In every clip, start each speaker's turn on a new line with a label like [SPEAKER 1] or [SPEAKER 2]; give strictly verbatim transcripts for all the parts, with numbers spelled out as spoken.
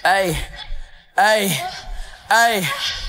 [SPEAKER 1] Ay, ay, ay.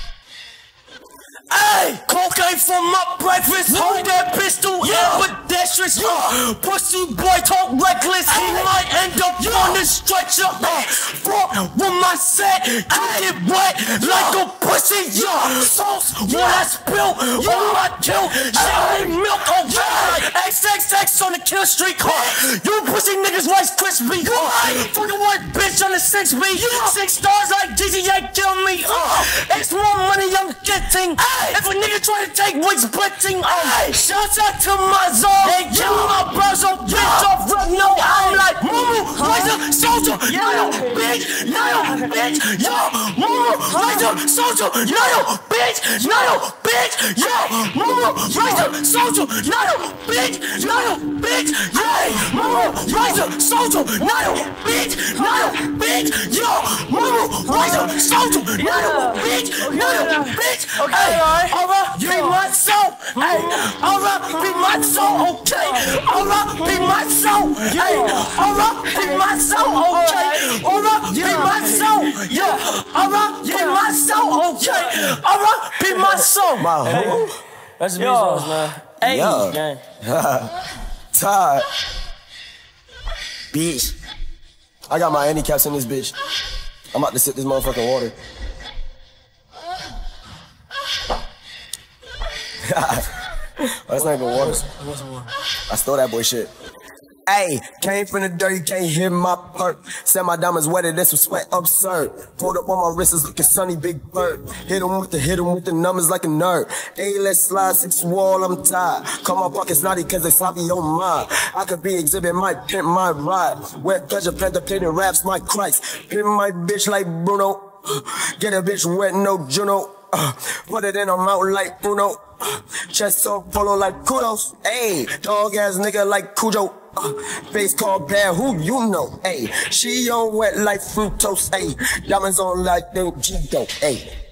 [SPEAKER 1] Ay, cocaine for my breakfast. Hold that pistol, yeah, pedestrians. Uh, pussy boy talk reckless. He might end up on the stretcher. Uh, fuck with my set, you get wet like a pussy. Yeah, sauce when I spill on my kill. Shit milk on red. X X X on the kill streak. Uh, you pussy niggas Rice Krispie. Uh, fucking white bitch on the six B. Six stars like G T A kill me. Uh, it's more money I'm getting. If a nigga try to take wigs blitzing, um, shouts out to my zone. They kill my bros on bitch off run. No, I'm like Mumu, Razor, Soldier, Nayo, bitch, Nayo, bitch, yo, Mumu, Razor, Soldier, Nayo, bitch, Nayo, bitch, yo, Mumu, Razor, Soldier, Nayo, bitch, Nayo, bitch, yo, Mumu, Razor, Soldier, Nayo, bitch, Nayo, bitch, yo, Mumu, Razor, Soldier, Nayo, bitch, Nayo, bitch, hey. Alright, be my soul. Hey, alright, be my soul. Okay, alright, be my soul. Hey, alright, be my soul. Okay, alright, be my soul. Yeah, alright, be my soul. Okay, alright, be my soul.
[SPEAKER 2] Hey,
[SPEAKER 1] that's the Bezos, man. Hey,
[SPEAKER 2] yeah. Todd. Bitch. I got my handicaps in this bitch. I'm about to sip this motherfucking water. Oh, that's not even water. I stole that boy shit. Ayy, came from the dirt, you can't hear my perk. Said my diamonds wetter, this was sweat absurd. Pulled up on my wrist, it's looking sunny, big bird. Hit him with the, hit him with the numbers like a nerd. Ayy, let's slide, six wall, I'm tired. Call my pockets naughty cause they sloppy on mine. I could be exhibit, my pimp, my ride. Wet pleasure, plant the plating raps, my Christ. Pimp my bitch like Bruno. Get a bitch wet, no Juno. Uh, put it in her mouth like Bruno. Uh, chest so follow like kudos. Ayy, dog ass nigga like Cujo. Uh, face called bad, who you know? Ayy, she on wet like fructose. Ayy, diamonds on like them G-Dope. Ayy.